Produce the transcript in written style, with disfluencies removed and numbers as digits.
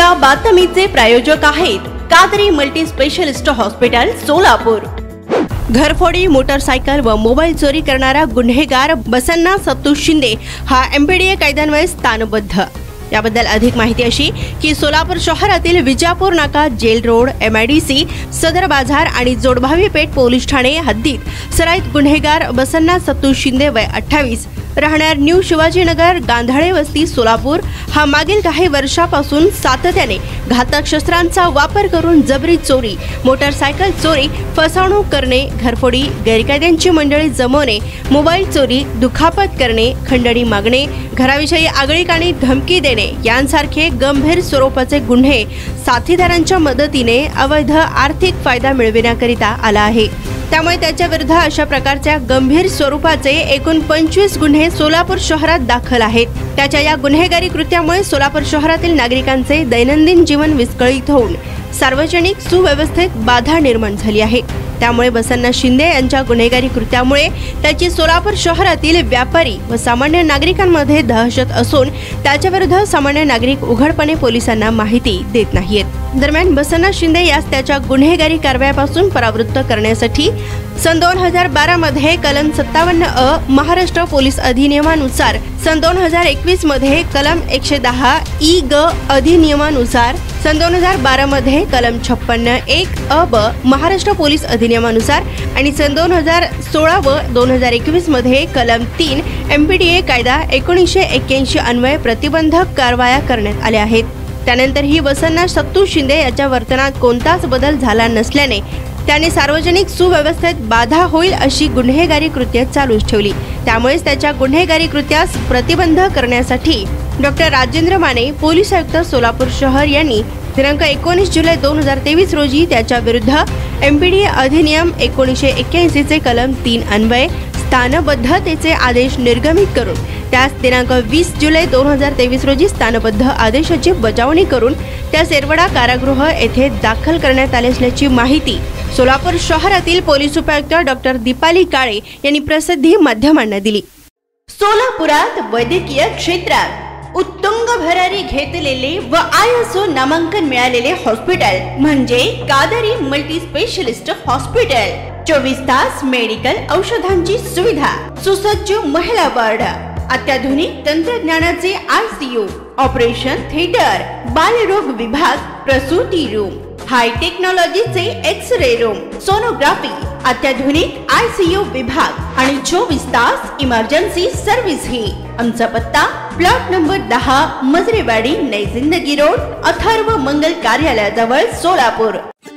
या बातमीचे प्रायोजक आहेत Kadri multi specialist hospital Solapur. घरफोडी, मोटरसायकल व मोबाईल चोरी करणारा गुन्हेगार बसन्ना सत्तू शिंदे हा MPDA कायद्यान्वये स्थानबद्ध। याबद्दल अधिक माहिती अशी की सोलापूर शहरातील विजापूर नाका, जेल रोड, MIDC, सदर बाजार आणि जोडभावी पेठ पोलीस ठाणे हद्दीत सराईत गुन्हेगार बसन्ना सत्तू शिंदे वय 28 राहणार न्यू शिवाजीनगर, गांधाळे वस्ती, सोलापूर हा मागील काही वर्षापासून सातत्याने घातक शस्त्रांचा वापर करून जबरी चोरी, मोटरसायकल चोरी, फसवणूक करणे, घरफोडी, गैरकायद्यांची मंडळी जमवणे, मोबाईल चोरी, दुखापत करणे, खंडणी मागणे, घराविषयी आगळीक आणि धमकी देणे यांसारखे गंभीर स्वरूपाचे गुन्हे साथीदारांच्या मदतीने अवैध आर्थिक फायदा मिळविण्याकरिता आला आहे। त्यामुळे त्याच्या विरुद्ध अशा प्रकारच्या गंभीर स्वरूपाचे एकूण 25 गुन्हे सोलापूर शहरात दाखल आहेत। त्याच्या या गुन्हेगारी कृत्यामुळे सोलापूर शहरातील नागरिकांचे दैनंदिन जीवन विस्कळीत होऊन सार्वजनिक सुव्यवस्थेत बाधा निर्माण झाली आहे। त्यामुळे बसन्ना शिंदे यांच्या गुन्हेगारी कृत्यामुळे त्याची सोलापूर शहरातील व्यापारी व सामान्य नागरिकांमध्ये दहशत असून त्याच्या विरुद्ध सामान्य नागरिक उघडपणे पोलिसांना माहिती देत नाहीत। दरम्यान बसन्ना शिंदे यास त्याच्या गुन्हेगारी कारवायापासून परावृत्त करण्यासाठी सन 2012 मध्ये कलम 57A महाराष्ट्र पोलीस अधिनियमानुसार, सन 2021 मध्ये कलम 110 ग अधिनियमानुसार, सन 2012 मध्ये कलम 56(1)(a)(b) महाराष्ट्र पोलीस अधिनियमानुसार आणि सन 2016 व 2021 मध्ये कलम 3 MPDA कायदा 1981 अन्वये प्रतिबंधक कारवाया करण्यात आल्या आहेत। त्यानंतर ही बसन्ना सत्तू शिंदे याच्या वर्तनात कोणताच बदल झाला नसल्याने त्याने सार्वजनिक सुव्यवस्थेत बाधा होईल अशी गुन्हेगारी कृत्ये चालूच ठेवली। त्यामुळेच त्याच्या गुन्हेगारी कृत्यास प्रतिबंध करण्यासाठी डॉक्टर राजेंद्र माने, पोलीस आयुक्त सोलापूर शहर यांनी दिनांक 19 जुलै 2023 रोजी त्याच्या विरुद्ध MPDA अधिनियम 1981 चे कलम 3 अन्वये स्थानबद्धतेचे आदेश निर्गमित करून त्यास दिनांक 20 जुलै 2023 रोजी स्थानबद्ध आदेशाची बजावणी करून त्यास येरवडा कारागृह येथे दाखल करण्यात आले असल्याची माहिती सोलापूर शहरातील पोलीस उपायुक्त डॉक्टर दीपाली काळे यांनी प्रसिद्धी माध्यमांना दिली। सोलापुरात वैद्यकीय क्षेत्रात उत्तुंग भरारी घेतलेले व ISO नामांकन मिळालेले हॉस्पिटल म्हणजे कादरी मल्टी स्पेशलिस्ट हॉस्पिटल। 24 तास मेडिकल औषधांची सुविधा, सुसज्ज महिला वार्ड, अत्याधुनिक तंत्रज्ञानाचे ICU, ऑपरेशन थिएटर, बालरोग विभाग, प्रसूती रूम, हाय टेक्नॉलॉजीचे एक्स-रे रूम, सोनोग्राफी, अत्याधुनिक ICU विभाग आणि 24 तास इमर्जन्सी सर्व्हिस ही। आमचा पत्ता प्लॉट नंबर 10, मजरेवाडी, नई जिंदगी रोड, अथर्व मंगल कार्यालयाजवळ, सोलापूर।